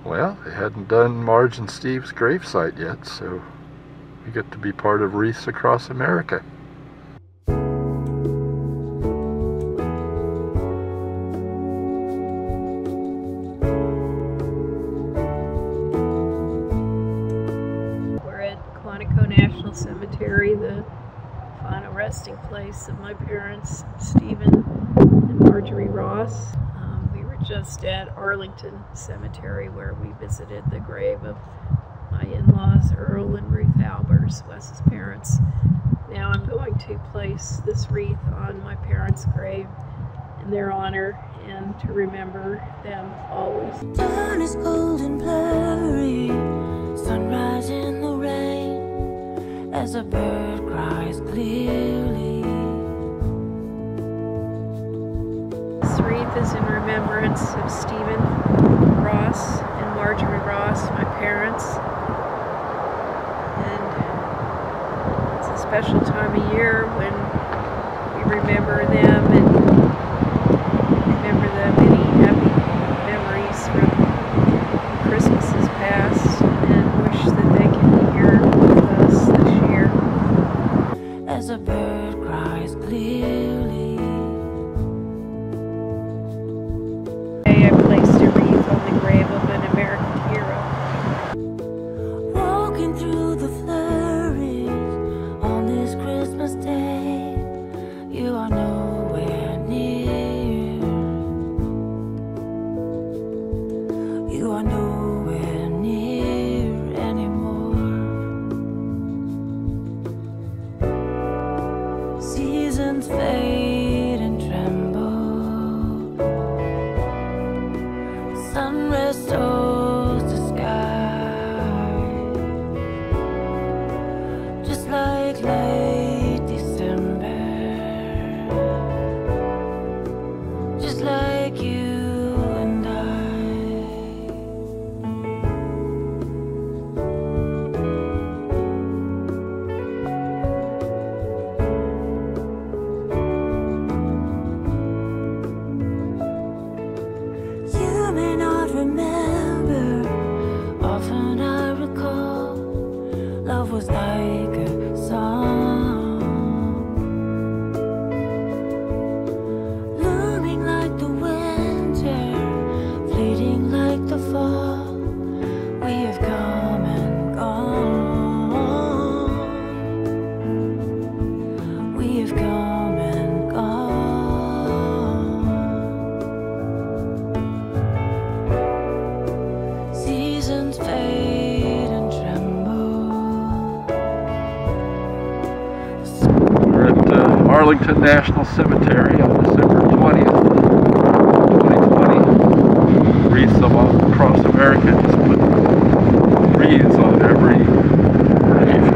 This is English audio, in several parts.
Well, they hadn't done Marge and Steve's gravesite yet, so we get to be part of Wreaths Across America. We're at Quantico National Cemetery, the final resting place of my parents, Stephen and Marjorie Ross. We were just at Arlington Cemetery where we visited the grave of my in-laws, Earl and Ruth Albers, Wes's parents. Now I'm going to place this wreath on my parents' grave in their honor and to remember them always. Dawn is cold and blurry, sunrise in the rain, as a bird cries clearly. This wreath is in remembrance of Stephen Ross and Marjorie Ross, my parents. And it's a special time of year when we remember them and remember the many happy memories from Christmases past, and wish that they can be here with us this year. As a bird cries clearly. Today I placed a wreath on the grave of an American hero. Walking through the flurries on this Christmas day, you are nowhere near. You are nowhere near anymore. Seasons fade and tremble. Sun restores the sky, just like late December, just like you and I. You may not remember, often I recall, love was like a song, looming like the winter, fleeting like the fall. We have come and gone. We have come and gone. Seasons fade and tremble. We're at Arlington National Cemetery on December 20th, 2020. Wreaths across America, just put wreaths on every grave.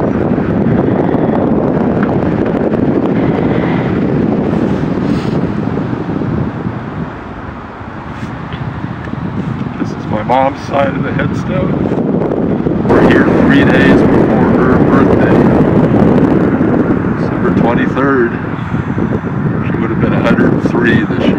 This is my mom's side of the headstone. We're here 3 days before her birthday, December 23rd. She would have been 103 this